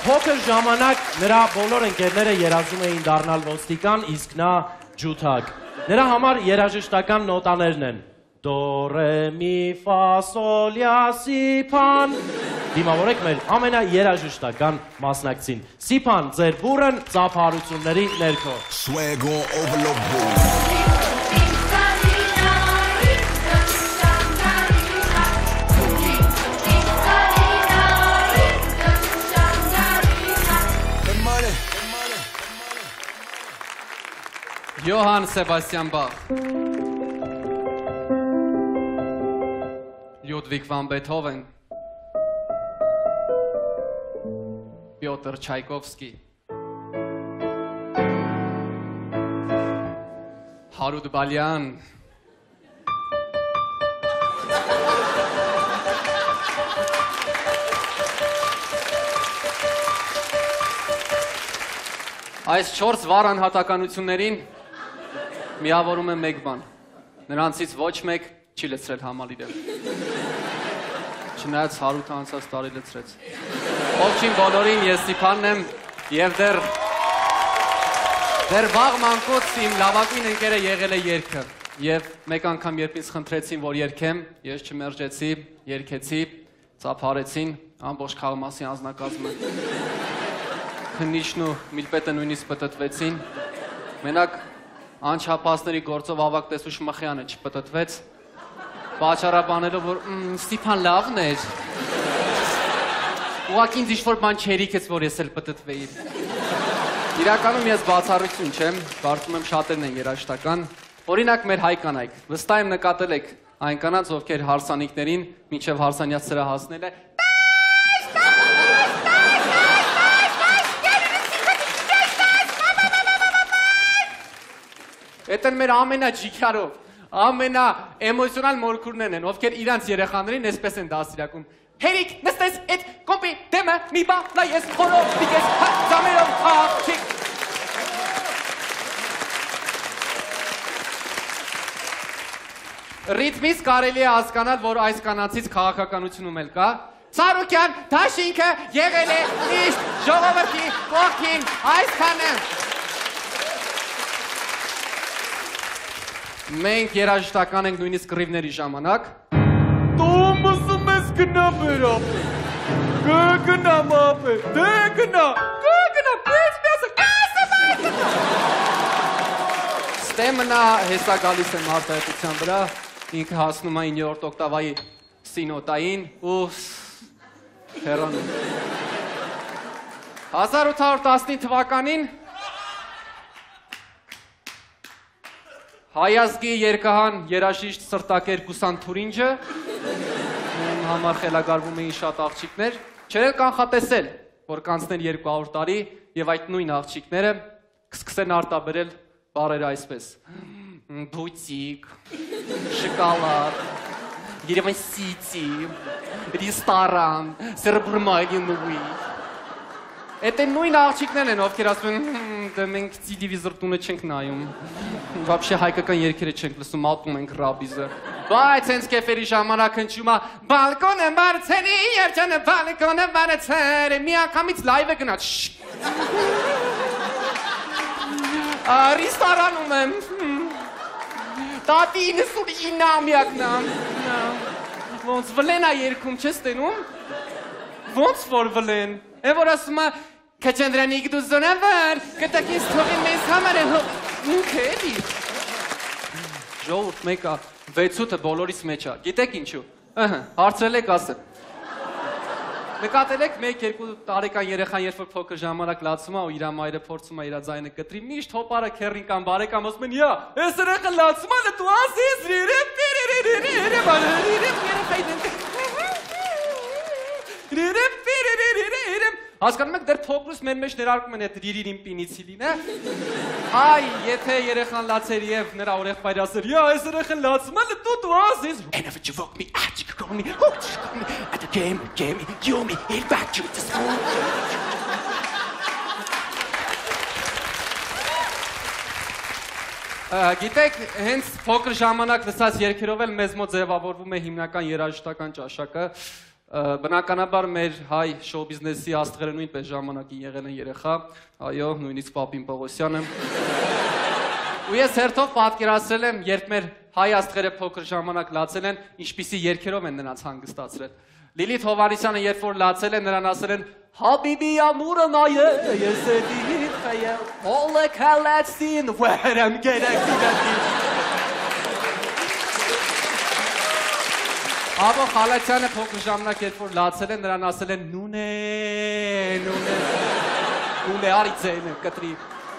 Փոքր ժամանակ նրա բոլոր ընկերները երազում էին դառնալ ոստիկան, իսկ նա ջութակ։ Նրա համար երաժշտական նոտաներն են. դո, ռե, մի, ֆա, սոլ, յա, սի, փան։ Դիմավորեք մեր ամենաերաժշտական մասնակցին։ Սիփան, ձեր բուրըն ծափահարությունների ներքո։ Swagger over the board. Johann Sebastian Bach, Ludwig van Beethoven, Pyotr Tchaikovsky, Harud Balyan, Այս 4 վառ անհատականություններին միավորում եմ մեկ բան, նրանցից ոչ մեկ չի լցրել համալիրել, չնայած Հարութը անցած տարի լցրեց, ողջին բոլորին ես Սիփանն եմ և դեր վաղ մանկուց իմ լավագույն ընկերը եղել է երգը և մեկ անգամ երբ ինձ խնդրեցին, որ երգեմ, ես չմերժեցի, երգեցի, ծափարեցին, ամբողջ Խաղմասի անձնակազմը, քննիչն ու միլպետը նույնիսկ պտտվեցին, մենակ անչափասների գործով ավակ տեսուչ Մխյանը չպտտվեց, պատճառաբանելով, որ Ստիփան լավն էր, ուղղակի ինձ ինչ-որ բան չերիքեց, որ ես էլ պտտվեի։ Իրականում ես բացառություն չեմ, կարծում եմ շատերն են երաժշտական, օրինակ մեր հայ կանայք, վստահ եմ նկատել եք այն կանանց, ովքեր հարսանիքներին մինչև հարսանյաց սրա հասնել է, Էդ են մեր ամենաջիքարով, ամենաէմոցիոնալ մորքուրներն են, ովքեր իրանց երեխաներին այսպես են դաստիարակում։ Հերիք, նստես էդ կոմպի դեմը, մի բա, լայես, խորով, դիկես, ձամերով, աղջիկ։ Ռիթմից կարելի է հասկանալ, որ այս կանանցից քաղաքականությունում էլ կա։ Սարուկյան, Դաշինքը եղել է միշտ ժողովրդի կողքին, այսքանը։ Մենք երաժշտական ենք նույնիսկ կռիվների ժամանակ։ Դու մսում ես գնա վերապե, գնա մապե, դե գնա, պես պեսը, Ստեմնա հեսա գալիս եմ արտահայտության վրա, ինքը հասնում է 9-րդ օկտավայի սինոտային ու հեռանում։ 1815 թվականին Հայազգի երկահան երաժիշտ Սրտակեր Գուսանթուրինջը, ում համար խելագարվում էին շատ աղջիկներ, չէր էլ կանխատեսել, որ կանցներ 200 տարի և այդ նույն աղջիկները կսկսեն արտաբերել բառերը այսպես. բուտիկ, շոկոլադ, Երևան Սիթի, ռեստորան, սերբրմայինուի։ Էդ են նույն աղջիկներն են, ովքեր ասում են, դե մենք տելևիզոր տունը չենք նայում, վաբշե հայկական երգերը չենք լսում, ատում ենք ռաբիզը։ Բայց հենց կեֆերի ժամանակ հնչում է, բալկոնը բարձրի, երջանը բալկոնը բարձրի, մի անգամից լայվ է գնաց, ռեստորանում եմ, տատի 99-ամյակն է, ոնց վլեն է երգում, չես տենում, ոնց որ վլեն, է որ ասում է, կչնդրանիկ դու զոնավար, կտակիս թողին մեզ համար է ինքը էլի։ Ժողովուրդ մեկը 6-ը բոլորիս մեջ է, գիտեք ինչու, հարցրել եք ասեմ։ Նկատել եք 1-2 տարեկան երեխան երբ որ փոքր ժամանակ լացում է ու իր մայրը փորձում է իր ձայնը կտրի, միշտ հոպարը քեռին կամ բարեկամ ասում են, «Յա, այս երեխան լացում է, դու ասես Հասկանում եք, դեռ փոքրուց մեր մեջ ներարկում են այդ ռիրիրին պինիցիլին, է։ Այ, եթե երեխան լացեր և նրա օրեղբայրը ասեր, «Յա, այս երեխան լացում է, դու ասես»։ Whenever you walk me, you call me, at the game, you me, he'll back you to school. Գիտեք, հենց փոքր ժամանակ լսած երգերով էլ մեզ մոտ ձևավորվում է հիմնական երաժշտական ճաշակը, Բնականաբար մեր հայ շոու բիզնեսի աստղերը նույնպես ժամանակին եղել են երեխա, այո, նույնիսկ Պապին Պողոսյանը։ Ու ես հերթով պատկերացրել եմ, երբ մեր հայ աստղերը փոքր ժամանակ լացել են, ինչպիսի երգերով են նրանց հանգստացրել։ Լիլիթ Հովհաննիսյանը երբ որ լացել են, նրան ասել են Հաբիբի ամուրը նայե, ես էդի խայե, հոլը կալացին, վերեմ գերակի գատի։ Աբո Խալաթյանը փոքր ժամանակ երբ որ լացել են, նրան ասել են նունե արիցեն կտրի։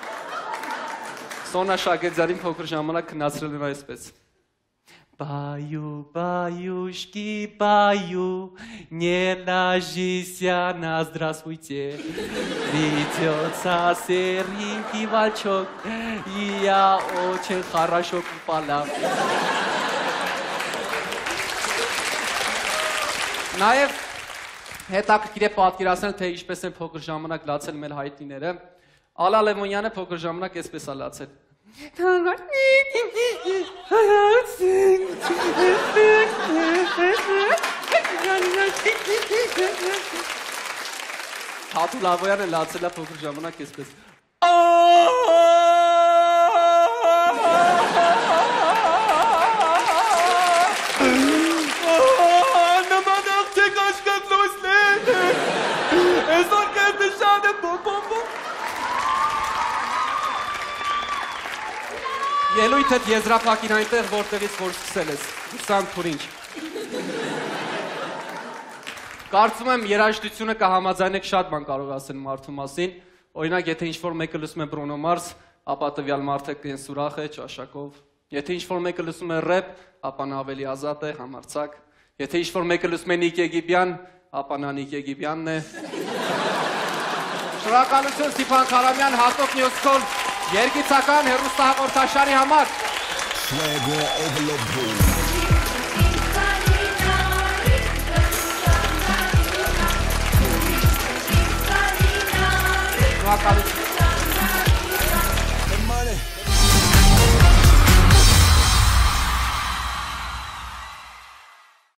Սոնա Շագեդյանին փոքր ժամանակ քննացրել են այսպես. Баю, баюшки, баю, не ложися на здравствуйте. Ведется серенький волчок, и я очень хорошо купала. Նաև հետաքրքիր է պատկերացնել, թե ինչպես են փոքր ժամանակ լացել մեր հայտնիները։ Ալա Լևոնյանը փոքր ժամանակ այսպես է լացել։ Հատու Լավոյանը լացել է փոքր ժամանակ այսպես։ Ելույթդ եզրափակին այնտեղ, որտեղից որ սկսել ես, Հուսան Թուրինչ։ Կարծում եմ երաժշտությունը կհամաձայնեք շատ բան կարող ասել մարդու մասին, օրինակ եթե ինչ-որ մեկը լսում է Բրունո Մարս, ապա տվյալ մարդը կենս ուրախ է, ճաշակով, եթե ինչ-որ մեկը լսում է ռեփ, ապա նա ավելի ազատ է, համարձակ, եթե ինչ-որ մեկը լսում է Նիկ Եգիբյան, ապա նա Նիկ Եգիբյանն է։ Շնորհակալություն Ստիփան Քարամյան, հատուկ Նյուզքոլ երգիծական հեռուստահաղորդաշարի համար։ Swag on overload.